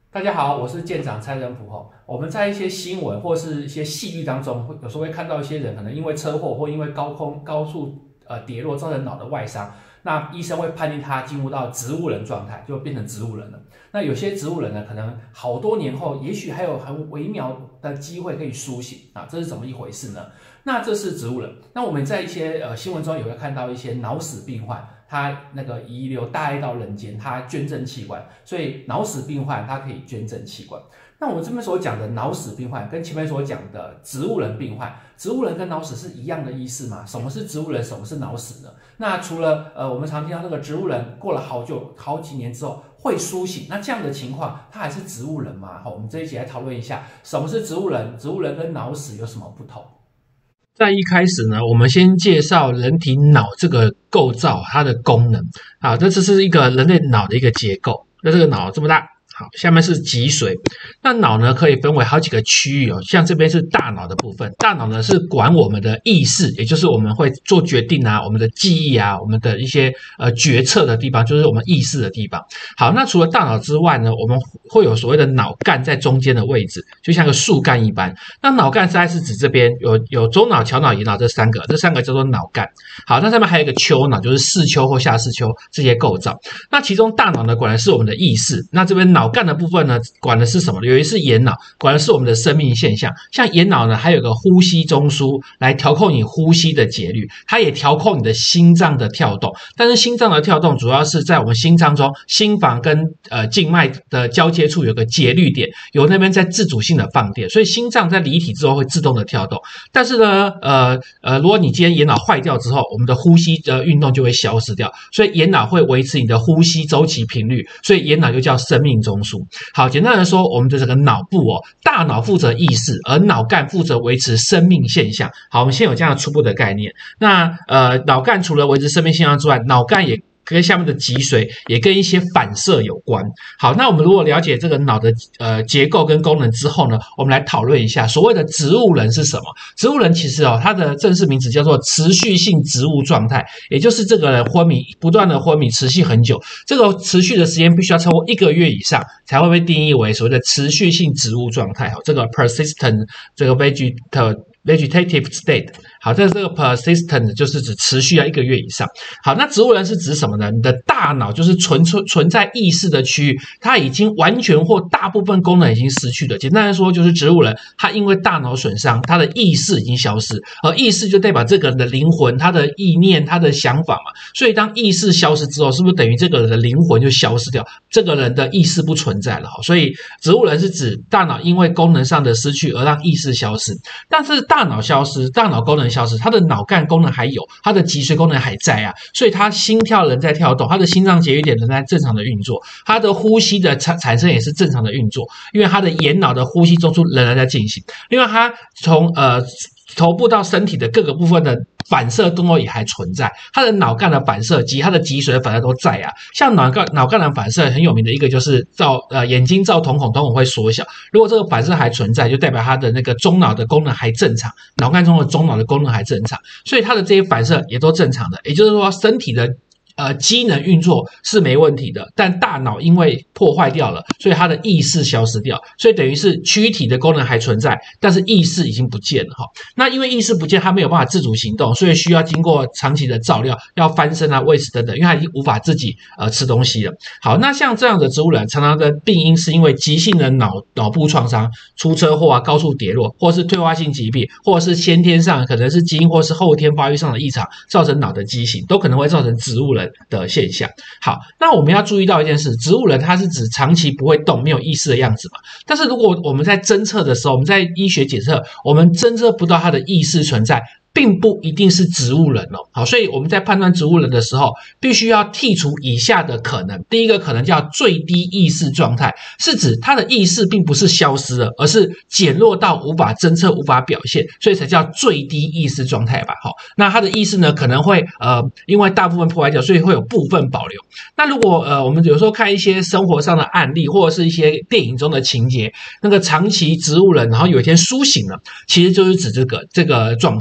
大家好，我是舰长蔡仁普吼。我们在一些新闻或是一些戏剧当中，有时候会看到一些人可能因为车祸或因为高速跌落造成脑的外伤，那医生会判定他进入到植物人状态，就变成植物人了。那有些植物人呢，可能好多年后，也许还有很微妙的机会可以苏醒啊，这是怎么一回事呢？那这是植物人。那我们在一些新闻中也会看到一些脑死病患。他那个遗留大爱到人间，他捐赠器官，所以脑死病患他可以捐赠器官。那我们这边所讲的脑死病患，跟前面所讲的植物人病患，植物人跟脑死是一样的意思吗？什么是植物人，什么是脑死呢？那除了我们常听到那个植物人过了好几年之后会苏醒，那这样的情况，他还是植物人吗？好，我们这一集来讨论一下什么是植物人，植物人跟脑死有什么不同？ 在一开始呢，我们先介绍人体脑这个构造，它的功能啊，这是一个人类脑的一个结构。那这个脑这么大，好，下面是脊髓。那脑呢可以分为好几个区域哦，像这边是大脑的部分，大脑呢是管我们的意识，也就是我们会做决定啊，我们的记忆啊，我们的一些决策的地方，就是我们意识的地方。好，那除了大脑之外呢，我们会有所谓的脑干在中间的位置，就像个树干一般。那脑干实在是指这边有中脑、桥脑、野脑这三个叫做脑干。好，那上面还有一个丘脑，就是视丘或下视丘这些构造。那其中大脑呢，管的是我们的意识。那这边脑干的部分呢，管的是什么？有一是眼脑，管的是我们的生命现象。像眼脑呢，还有个呼吸中枢来调控你呼吸的节律，它也调控你的心脏的跳动。但是心脏的跳动主要是在我们心脏中，心房跟静脉的交接处有个节律点，由那边在自主性的放电，所以心脏在离体之后会自动的跳动。但是呢，如果你今天眼脑坏掉之后，我们的呼吸的运动就会消失掉，所以眼脑会维持你的呼吸周期频率，所以眼脑就叫生命中枢。好，简单的说，我们的这个脑部哦，大脑负责意识，而脑干负责维持生命现象。好，我们先有这样初步的概念。那脑干除了维持生命现象之外，脑干也跟下面的脊髓也跟一些反射有关。好，那我们如果了解这个脑的结构跟功能之后呢，我们来讨论一下所谓的植物人是什么。植物人其实它的正式名字叫做持续性植物状态，也就是这个人不断的昏迷持续很久，这个持续的时间必须要超过1个月以上，才会被定义为所谓的持续性植物状态。这个 persistent 这个 vegetative state。好，这个 persistent 就是指持续1个月以上。好，那植物人是指什么呢？你的大脑就是存在意识的区域，它已经完全或大部分功能已经失去了。简单来说，就是植物人他因为大脑损伤，他的意识已经消失，而意识就代表这个人的灵魂、他的意念、他的想法嘛。所以当意识消失之后，是不是等于这个人的灵魂就消失掉？这个人的意识不存在了。所以植物人是指大脑因为功能上的失去而让意识消失，但是大脑消失，大脑功能消失，他的脑干功能还有，他的脊髓功能还在啊，所以他心跳仍在跳动，他的心脏节律点仍在正常的运作，他的呼吸的产生也是正常的运作，因为他的眼脑的呼吸中枢仍然在进行。另外，他从头部到身体的各个部分的反射动作也还存在，他的脑干的反射及他的脊髓的反射都在啊。像脑干的反射很有名的一个就是眼睛照瞳孔，瞳孔会缩小。如果这个反射还存在，就代表他的那个中脑的功能还正常，脑干中的中脑的功能还正常，所以他的这些反射也都正常的。也就是说，身体的机能运作是没问题的，但大脑因为破坏掉了，所以它的意识消失掉，所以等于是躯体的功能还存在，但是意识已经不见了。那因为意识不见，它没有办法自主行动，所以需要经过长期的照料，要翻身啊、喂食等等，因为它已经无法自己吃东西了。好，那像这样的植物人，常常的病因是因为急性的脑部创伤、出车祸啊、高速跌落，或是退化性疾病，或者是先天上可能是基因或是后天发育上的异常，造成脑的畸形，都可能会造成植物人的现象。好，那我们要注意到一件事，植物人它是指长期不会动、没有意识的样子嘛。但是如果我们在侦测的时候，我们在医学检测，我们侦测不到它的意识存在，并不一定是植物人哦。好，所以我们在判断植物人的时候，必须要剔除以下的可能。第一个可能叫最低意识状态，是指他的意识并不是消失了，而是减弱到无法侦测、无法表现，所以才叫最低意识状态吧。好，那他的意识呢，可能会因为大部分破坏掉，所以会有部分保留。那如果我们有时候看一些生活上的案例，或者是一些电影中的情节，那个长期植物人，然后有一天苏醒了，其实就是指这个状态，就是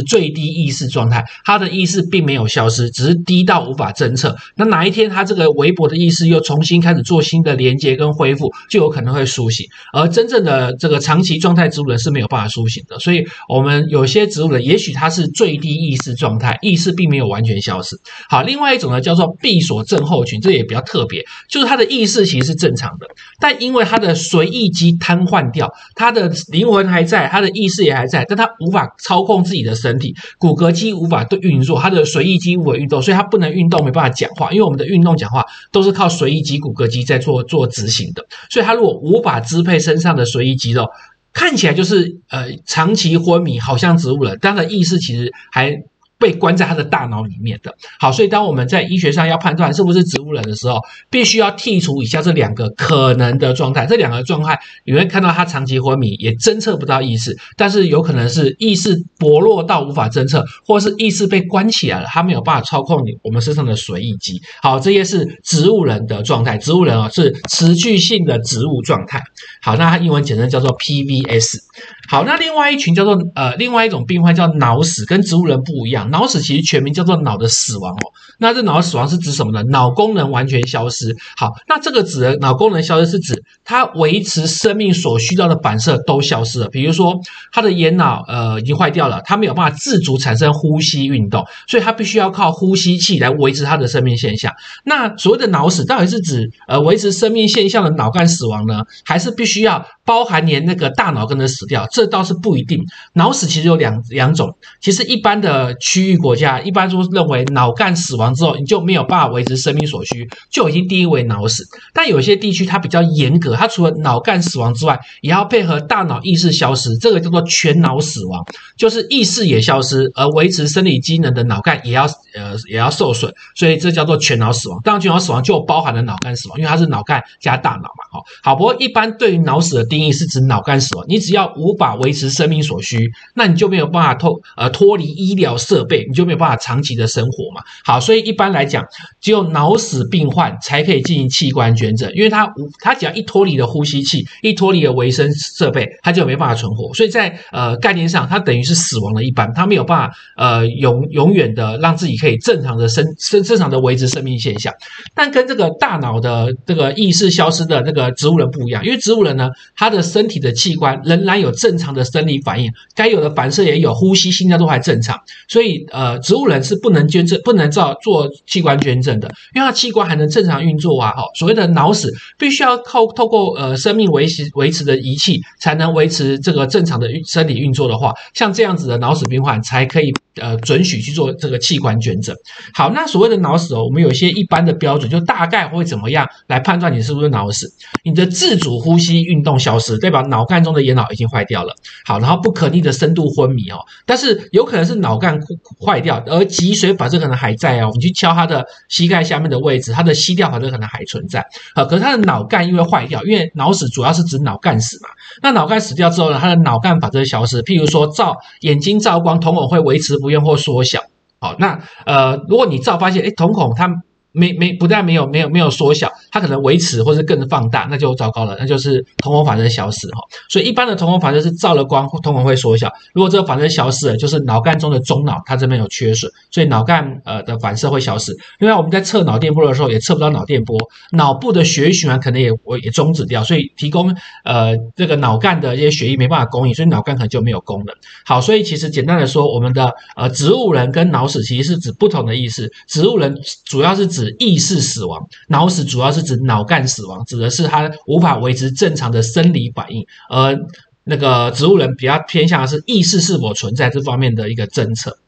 最低意识状态，他的意识并没有消失，只是低到无法侦测。那哪一天他这个微薄的意识又重新开始做新的连接跟恢复，就有可能会苏醒。而真正的这个长期状态植物人是没有办法苏醒的，所以我们有些植物人也许他是最低意识状态，意识并没有完全消失。好，另外一种呢叫做闭锁症候群，这也比较特别，就是他的意识其实是正常的，但因为他的随意肌瘫痪掉，他的灵魂还在，他的意识也还在，但他无法操控自己的身体，骨骼肌无法运作，他的随意肌无法运动，所以他不能运动，没办法讲话，因为我们的运动讲话都是靠随意肌骨骼肌在做执行的，所以他如果无法支配身上的随意肌肉，看起来就是长期昏迷，好像植物人，但他的意识其实还被关在他的大脑里面的。好，所以当我们在医学上要判断是不是植物人的时候，必须要剔除以下这两个可能的状态。这两个状态你会看到他长期昏迷，也侦测不到意识，但是有可能是意识薄弱到无法侦测，或是意识被关起来了，他没有办法操控我们身上的随意肌。好，这些是植物人的状态。植物人是持续性的植物状态。好，那它英文简称叫做 PVS。好，那另外一群叫做另外一种病患叫脑死，跟植物人不一样。脑死其实全名叫做脑的死亡哦。那这脑的死亡是指什么呢？脑功能完全消失。好，那这个指的脑功能消失是指它维持生命所需要的反射都消失了。比如说他的眼脑已经坏掉了，他没有办法自主产生呼吸运动，所以他必须要靠呼吸器来维持他的生命现象。那所谓的脑死到底是指维持生命现象的脑干死亡呢，还是必须要包含连那个大脑跟着死掉？这倒是不一定。脑死其实有两种，其实一般的区域国家一般都认为脑干死亡之后你就没有办法维持生命所需，就已经定义为脑死。但有些地区它比较严格，它除了脑干死亡之外，也要配合大脑意识消失，这个叫做全脑死亡，就是意识也消失，而维持生理机能的脑干也要受损，所以这叫做全脑死亡。当然全脑死亡就包含了脑干死亡，因为它是脑干加大脑嘛。好，不过一般对于脑死的定义是指脑干死亡，你只要无法维持生命所需，那你就没有办法脱离医疗设备，你就没有办法长期的生活嘛。好，所以一般来讲，只有脑死病患才可以进行器官捐赠，因为他只要一脱离了呼吸器，一脱离了维生设备，他就没办法存活。所以在概念上，他等于是死亡了一般，他没有办法永远的让自己可以正常的维持生命现象。但跟这个大脑的这个意识消失的那个植物人不一样，因为植物人呢，他的身体的器官仍然有正常的生理反应，该有的反射也有，呼吸心跳都还正常，所以植物人是不能做器官捐赠的，因为他器官还能正常运作啊。所谓的脑死必须要透过生命维持的仪器才能维持这个正常的生理运作的话，像这样子的脑死病患才可以准许去做这个器官捐赠。好，那所谓的脑死我们有一些一般的标准，就大概会怎么样来判断你是不是脑死。你的自主呼吸运动消失，代表脑干中的眼脑已经坏掉了。好，然后不可逆的深度昏迷但是有可能是脑干坏掉，而脊髓反射可能还在你去敲他的膝盖下面的位置，他的膝跳反射可能还存在。可是他的脑干因为坏掉，因为脑死主要是指脑干死嘛，那脑干死掉之后呢，他的脑干反射消失，譬如说眼睛照光，瞳孔会维持不变或缩小。好，那如果你发现瞳孔它不但没有缩小，它可能维持或是更放大，那就糟糕了，那就是瞳孔反射消失所以一般的瞳孔反射是照了光瞳孔会缩小，如果这个反射消失了，就是脑干中的中脑它这边有缺损，所以脑干的反射会消失。另外我们在测脑电波的时候也测不到脑电波，脑部的血液循环可能也终止掉，所以提供这个脑干的一些血液没办法供应，所以脑干可能就没有功能。好，所以其实简单的说，我们的植物人跟脑死其实是指不同的意思。植物人主要是指意识死亡，脑死主要是指脑干死亡，指的是他无法维持正常的生理反应，而那个植物人比较偏向的是意识是否存在这方面的一个侦测。